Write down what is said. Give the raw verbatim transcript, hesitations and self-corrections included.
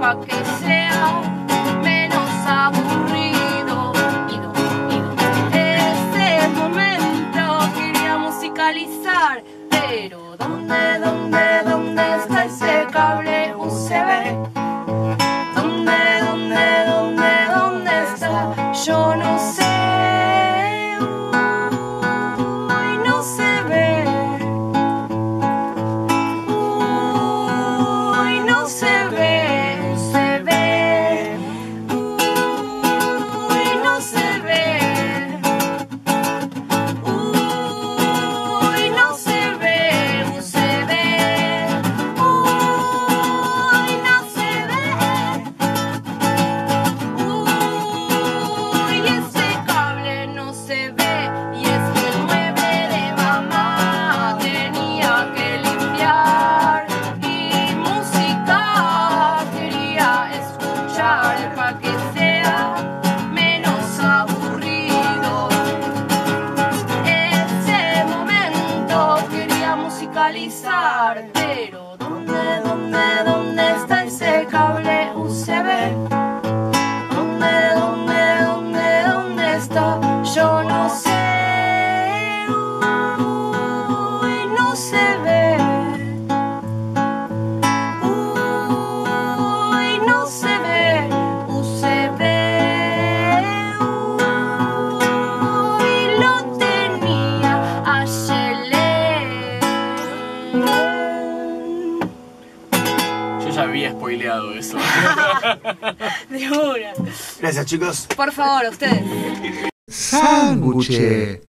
pa' que sea menos aburrido. Ido, ido. Ese momento quería musicalizar, pero ¿dónde, dónde, dónde está ese cable U S B? ¿Dónde, dónde, dónde, dónde está? Yo no sé. Uy, no se ve. Uy, no se ve. Se ve. Uy, no se ve. Uy, no se ve. Se ve. Uy, no se ve. Uy, ese cable no se ve. Y es que el mueble de mamá tenía que limpiar. Y música quería escuchar pa' que sea menos aburrido. Ese momento quería musicalizar, pero ¿dónde, dónde, dónde está ese cable U S B? ¿Dónde, dónde, dónde, dónde está? Yo no sé. Uy, no se ve. Uy, no se ve. U S B. Uy, lo tenía ayer. Yo ya había spoileado eso. De una. Gracias, chicos. Por favor, ustedes. Sándwich.